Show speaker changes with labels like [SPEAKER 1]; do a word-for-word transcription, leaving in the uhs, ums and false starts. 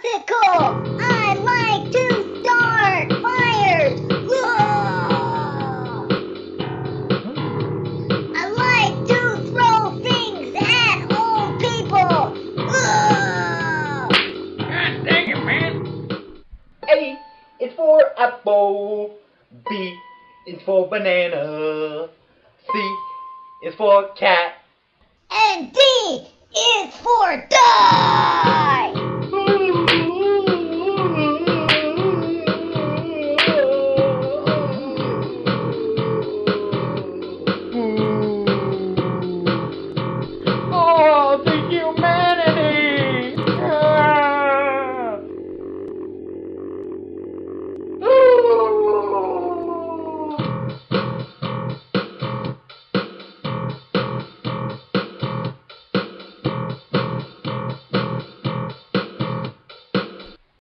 [SPEAKER 1] Popsicle! I like to start fires! I like to throw things at old people!
[SPEAKER 2] God dang it, man!
[SPEAKER 3] A is for apple. B is for banana. C is for cat.